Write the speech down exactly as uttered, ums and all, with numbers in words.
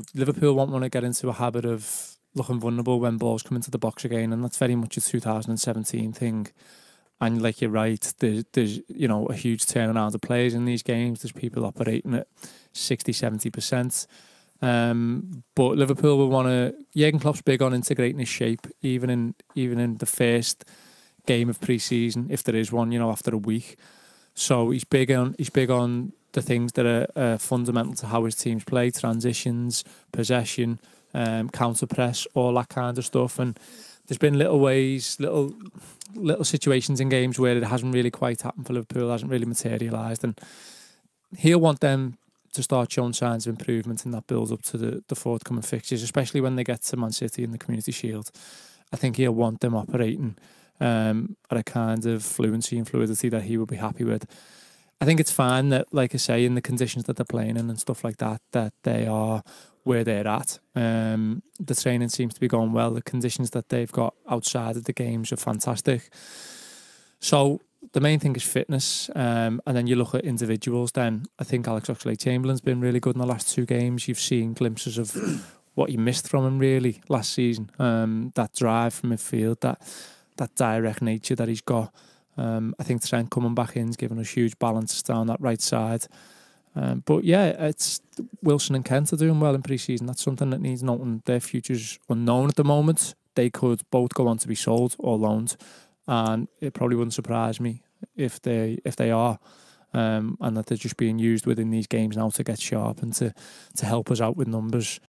Liverpool won't want to get into a habit of looking vulnerable when balls come into the box again, and that's very much a two thousand seventeen thing. And like you're right, there's, there's you know a huge turnaround of players in these games. There's people operating at sixty, seventy percent. Um, but Liverpool will want to. Jurgen Klopp's big on integrating his shape, even in even in the first game of pre-season, if there is one, you know, after a week. So he's big on he's big on the things that are uh, fundamental to how his teams play: transitions, possession, um, counter press, all that kind of stuff. And there's been little ways, little little situations in games where it hasn't really quite happened for Liverpool, hasn't really materialised, and he'll want them to start showing signs of improvement in that build up to the, the forthcoming fixtures, especially when they get to Man City in the Community Shield. I think he'll want them operating um, at a kind of fluency and fluidity that he will be happy with. I think it's fine that, like I say, in the conditions that they're playing in and stuff like that, that they are where they're at. Um, the training seems to be going well. The conditions that they've got outside of the games are fantastic. So the main thing is fitness, um, and then you look at individuals. Then I think Alex Oxlade-Chamberlain's been really good in the last two games. You've seen glimpses of what you missed from him really last season. Um, that drive from midfield, that that direct nature that he's got. Um, I think Trent coming back in is giving us huge balance down that right side. Um, but yeah, it's Wilson and Kent are doing well in pre-season. That's something that needs noting. Their future's unknown at the moment. They could both go on to be sold or loaned, and it probably wouldn't surprise me if they if they are, um, and that they're just being used within these games now to get sharp and to to help us out with numbers.